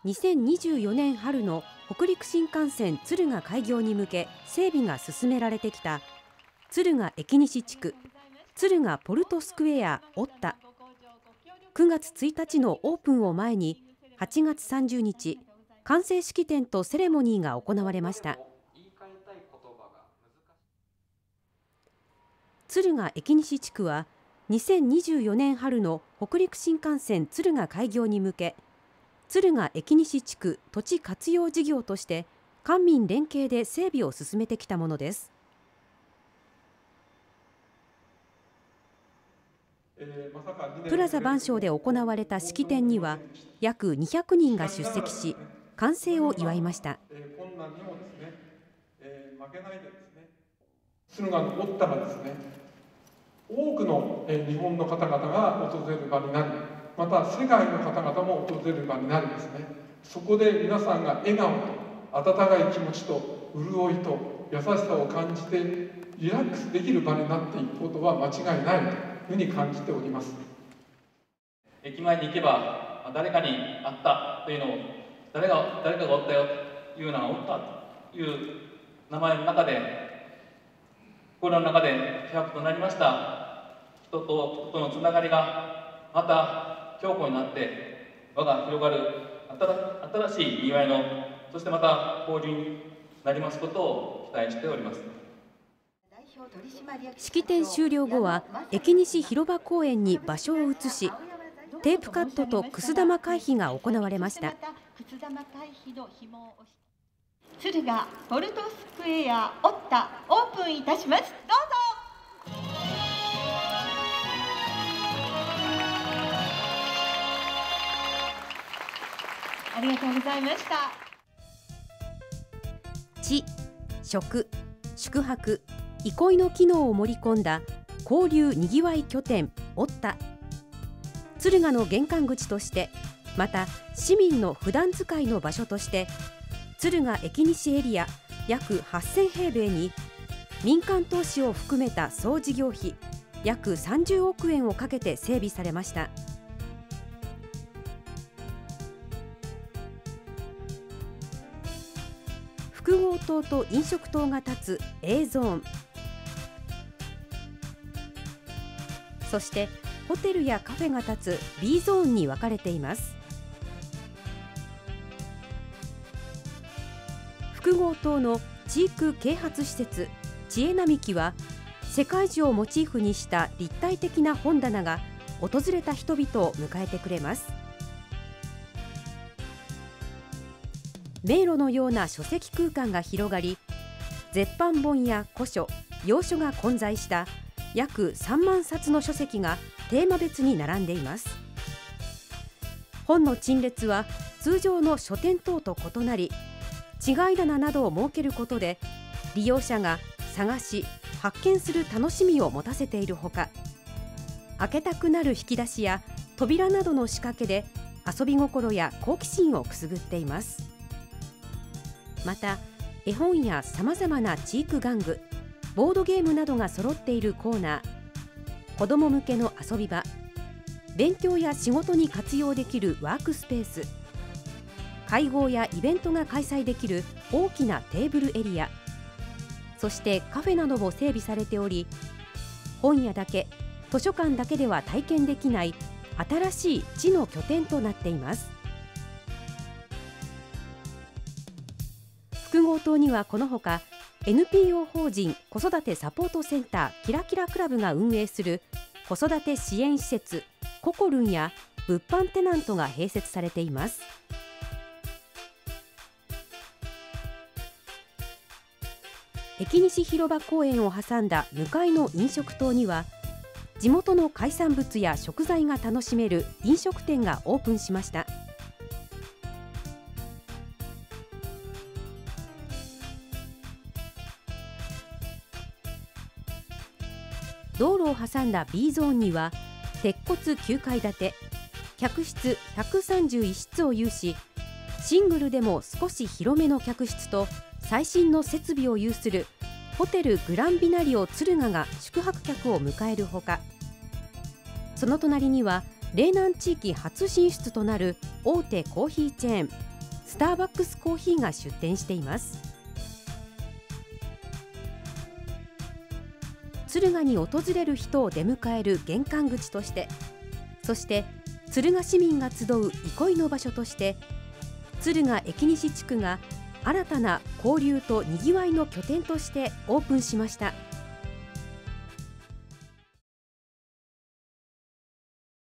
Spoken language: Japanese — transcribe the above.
2024年春の北陸新幹線敦賀開業に向け整備が進められてきた敦賀駅西地区敦賀ポルトスクエアオッタ。9月1日のオープンを前に8月30日完成式典とセレモニーが行われました。敦賀駅西地区は2024年春の北陸新幹線敦賀開業に向け敦賀駅西地区土地活用事業として官民連携で整備を進めてきたものです。プラザ番賞で行われた式典には約200人が出席し完成を祝いました。 敦賀のオッタがですね、多くの日本の方々が訪れる場になり、また世界の方々も訪れる場になりですね、そこで皆さんが笑顔と温かい気持ちと潤いと優しさを感じてリラックスできる場になっていくことは間違いないというふうに感じております。 駅前に行けば誰かに会ったというのを誰かがおったよというのがおったという名前の中で心の中で希薄となりました人と人のつながりがまた強固になって輪が広がる新しいにぎわいのそしてまた交流になりますことを期待しております。 式典終了後は駅西広場公園に場所を移しテープカットとくす玉回避が行われました。 敦賀ポルトスクエアオッタオープンいたします。どうぞ。ありがとうございました。 地、食、宿泊、憩いの機能を盛り込んだ交流にぎわい拠点オッタ。敦賀の玄関口としてまた市民の普段使いの場所として敦賀駅西エリア約8000平米に民間投資を含めた総事業費約30億円をかけて整備されました。複合棟と飲食棟が建つ A ゾーン、そしてホテルやカフェが建つ B ゾーンに分かれています。複合棟の知育啓発施設知恵並木は世界樹をモチーフにした立体的な本棚が訪れた人々を迎えてくれます。迷路のような書籍空間が広がり、絶版本や古書、洋書が混在した約3万冊の書籍がテーマ別に並んでいます。本の陳列は通常の書店等と異なり、違い棚などを設けることで利用者が探し発見する楽しみを持たせているほか、開けたくなる引き出しや扉などの仕掛けで遊び心や好奇心をくすぐっています。また絵本やさまざまな知育玩具、ボードゲームなどが揃っているコーナー、子ども向けの遊び場、勉強や仕事に活用できるワークスペース、会合やイベントが開催できる大きなテーブルエリア、そしてカフェなども整備されており、本屋だけ、図書館だけでは体験できない新しい知の拠点となっています。複合棟にはこのほか NPO 法人子育てサポートセンターキラキラクラブが運営する子育て支援施設ココルンや物販テナントが併設されています。駅西広場公園を挟んだ向かいの飲食棟には地元の海産物や食材が楽しめる飲食店がオープンしました。道路を挟んだ B ゾーンには鉄骨9階建て、客室131室を有し、シングルでも少し広めの客室と最新の設備を有するホテルグランビナリオ敦賀が宿泊客を迎えるほか、その隣には嶺南地域初進出となる大手コーヒーチェーンスターバックスコーヒーが出店しています。敦賀に訪れる人を出迎える玄関口として、そして敦賀市民が集う憩いの場所として、敦賀駅西地区が新たな交流とにぎわいの拠点としてオープンしました。